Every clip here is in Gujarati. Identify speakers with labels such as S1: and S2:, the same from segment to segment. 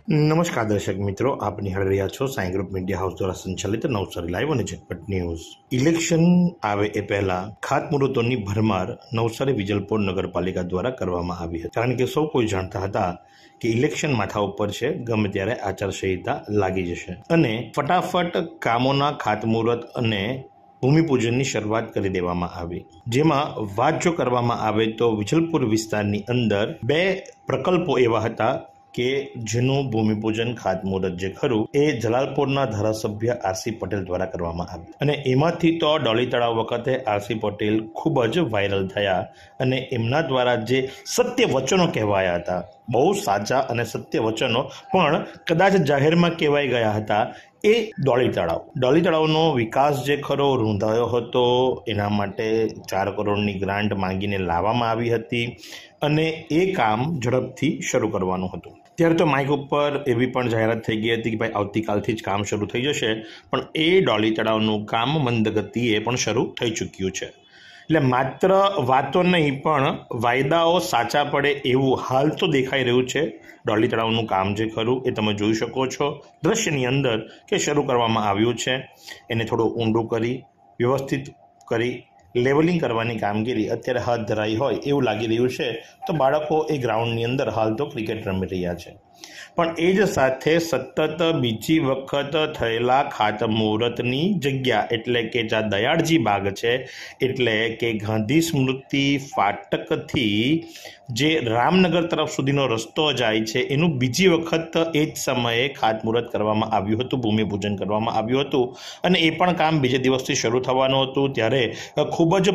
S1: નમસ્કાર દર્શક મિત્રો, આપ નિહાળી રહ્યા છો સાઈ ગ્રુપ મીડિયા હાઉસ દ્વારા સંચાલિત નવસારી લાઈવ અને ઝટપટ ન્યૂઝ। ઇલેક્શન આવે એ પહેલા ખાતમુહૂર્તોની ભરમાર નવસારી વિજલપોર નગરપાલિકા દ્વારા કરવામાં આવી હતી, કારણ કે સૌ કોઈ જાણતા હતા કે ઇલેક્શન માથા ઉપર છે, ગમે ત્યારે આચારસંહિતા લાગી જશે અને ફટાફટ કામોના ખાતમુહૂર્ત અને ભૂમિપૂજનની શરૂઆત કરી દેવામાં આવી। જેમાં વાત જો કરવામાં આવે તો વિજલપુર વિસ્તારની અંદર બે પ્રકલ્પો એવા હતા કે જેનું ભૂમિપૂજન ખાતમુહૂર્ત જે ખરું એ જલાલપોરના ધારાસભ્ય આરસી પટેલ દ્વારા કરવામાં આવ્યું અને એમાંથી તો ડોલી તળાવ વખતે આરસી પટેલ ખૂબ જ વાયરલ થયા અને એમના દ્વારા જે સત્ય વચનો કહેવાયા હતા, બહુ સાચા અને સત્ય વચનો પણ કદાચ જાહેરમાં કહેવાઈ ગયા હતા, એ ડોલી તળાવનો વિકાસ જે ખરો રૂંધાયો હતો, એના માટે 4 કરોડની ગ્રાન્ટ માંગીને લાવવામાં આવી હતી અને એ કામ ઝડપથી શરૂ કરવાનું હતું। ત્યારે તો માઇક ઉપર એવી પણ જાહેરાત થઈ ગઈ હતી કે ભાઈ આવતીકાલથી જ કામ શરૂ થઈ જશે, પણ એ ડોલી તળાવનું કામ મંદગતિએ પણ શરૂ થઈ ચૂક્યું છે। એટલે માત્ર વાતો નહીં પણ વાયદાઓ સાચા પડે એવું હાલ તો દેખાઈ રહ્યું છે। ડોલી તળાવનું કામ જે ખરું એ તમે જોઈ શકો છો દ્રશ્યની અંદર કે શરૂ કરવામાં આવ્યું છે। એને થોડું ઊંડું કરી વ્યવસ્થિત કરી લેવલિંગ કરવાની કામગીરી અત્યારે હાથ ધરાઈ હોય એવું લાગી રહ્યું છે। તો બાળકો એ ગ્રાઉન્ડની અંદર હાલ તો ક્રિકેટ રમી રહ્યા છે, પણ એ જ સાથે સતત બીજી વખત થયેલા ખાતમુહૂર્તની જગ્યા એટલે કે જ્યાં દયાળજી બાગ છે, એટલે કે ગાંધી સ્મૃતિ ફાટકથી જે રામનગર તરફ સુધીનો રસ્તો જાય છે, એનું બીજી વખત એ જ સમયે ખાતમુહૂર્ત કરવામાં આવ્યું હતું, ભૂમિપૂજન કરવામાં આવ્યું હતું અને એ પણ કામ બીજે દિવસથી શરૂ થવાનું હતું। ત્યારે ખૂબ જ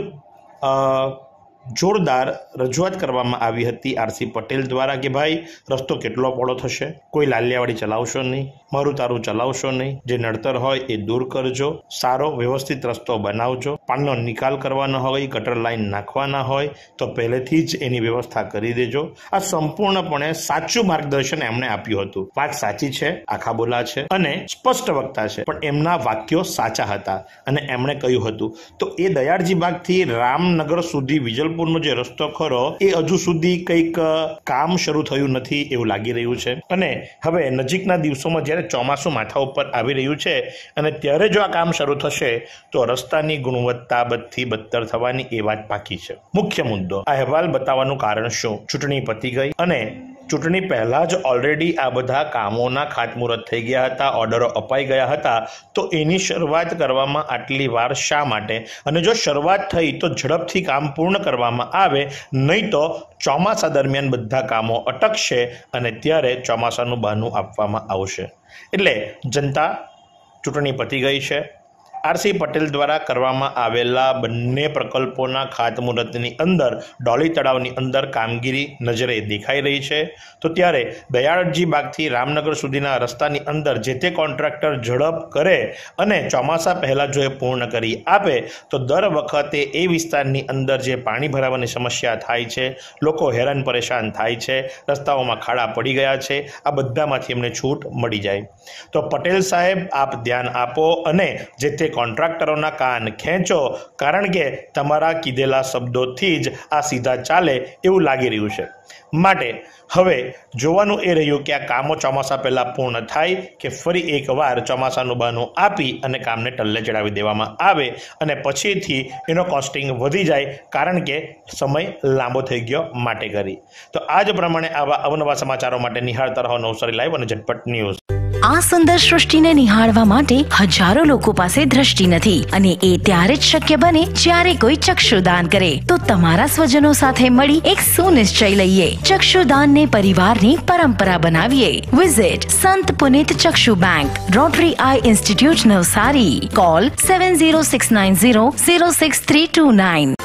S1: જોરદાર રજૂઆત કરવામાં આવી હતી આરસી પટેલ દ્વારા કે ભાઈ રસ્તો કેટલો પહોળો થશે, કોઈ લાલિયાવાડી ચલાવશો નહીં, મારું તારું ચલાવશો નહીં, જે નડતર હોય એ દૂર કરજો, સારો વ્યવસ્થિત રસ્તો બનાવજો, પાણીનો નિકાલ કરવાનો હોય, ગટર લાઈન નાખવાના હોય તો પહેલેથી જ એની વ્યવસ્થા કરી દેજો। આ સંપૂર્ણપણે સાચું માર્ગદર્શન એમણે આપ્યું હતું। વાત સાચી છે, આખા બોલા છે અને સ્પષ્ટ વક્તા છે, પણ એમના વાક્યો સાચા હતા અને એમણે કહ્યું હતું તો એ દયાળજી બાગથી રામનગર સુધી વિજલપુરનો જે રસ્તો ખરો એ હજુ સુધી કંઈક કામ શરૂ થયું નથી એવું લાગી રહ્યું છે અને હવે નજીકના દિવસોમાં જ્યારે ચોમાસું માથા ઉપર આવી રહ્યું છે અને ત્યારે જો આ કામ શરૂ થશે તો રસ્તાની ગુણવત્તા બદથી બદતર થવાની એ વાત પાકી છે। મુખ્ય મુદ્દો આ અહેવાલ બતાવવાનું કારણ શું, ચૂંટણી પતી ગઈ અને ચૂંટણી પહેલાં જ ઓલરેડી આ બધા કામોના ખાતમુહૂર્ત થઈ ગયા હતા, ઓર્ડરો અપાઈ ગયા હતા, તો એની શરૂઆત કરવામાં આટલી વાર શા માટે? અને જો શરૂઆત થઈ તો ઝડપથી કામ પૂર્ણ કરવામાં આવે, નહીં તો ચોમાસા દરમિયાન બધા કામો અટકશે અને ત્યારે ચોમાસાનું બહાનું આપવામાં આવશે। એટલે જનતા ચૂંટણી પતી ગઈ છે, આરસી પટેલ દ્વારા કરવામાં આવેલા બંને પ્રકલ્પોના ખાતમુહૂર્તની અંદર ડોલી તળાવની અંદર કામગીરી નજરે દેખાઈ રહી છે। તો ત્યારે દયાળજી બાગથી રામનગર સુધીના રસ્તાની અંદર જે તે કોન્ટ્રાક્ટર ઝડપ કરે અને ચોમાસા પહેલાં જો એ પૂર્ણ કરી આપે તો દર વખતે એ વિસ્તારની અંદર જે પાણી ભરાવાની સમસ્યા થાય છે, લોકો હેરાન પરેશાન થાય છે, રસ્તાઓમાં ખાડા પડી ગયા છે, આ બધામાંથી એમને છૂટ મળી જાય। તો પટેલ સાહેબ આપ ધ્યાન આપો અને જે તે કોન્ટ્રાક્ટરોના કાન ખેંચો, કારણ કે તમારા કીધેલા શબ્દોથી જ આ સીધા ચાલે એવું લાગી રહ્યું છે। માટે હવે જોવાનું એ રહ્યું કે આ કામો ચોમાસા પહેલાં પૂર્ણ થાય કે ફરી એકવાર ચોમાસાનું બહાનું આપી અને કામને ટલ્લે ચડાવી દેવામાં આવે અને પછીથી એનો કોસ્ટિંગ વધી જાય, કારણ કે સમય લાંબો થઈ ગયો માટે કરી। તો આ જ પ્રમાણે આવા અવનવા સમાચારો માટે નિહાળતા રહો નવસારી લાઈવ અને ઝટપટ ન્યૂઝ।
S2: આ સુંદર સૃષ્ટિને નિહાળવા માટે હજારો લોકો પાસે દ્રષ્ટિ નથી અને એ ત્યારે જ શક્ય બને જ્યારે કોઈ ચક્ષુદાન કરે। તો તમારા સ્વજનો સાથે મળી એક સુનિશ્ચય લઈએ, ચક્ષુદાનને પરિવારની પરંપરા બનાવીએ। Visit Sant Punit Chakshu bank, Rotary eye institute Navsari, call 7069006329।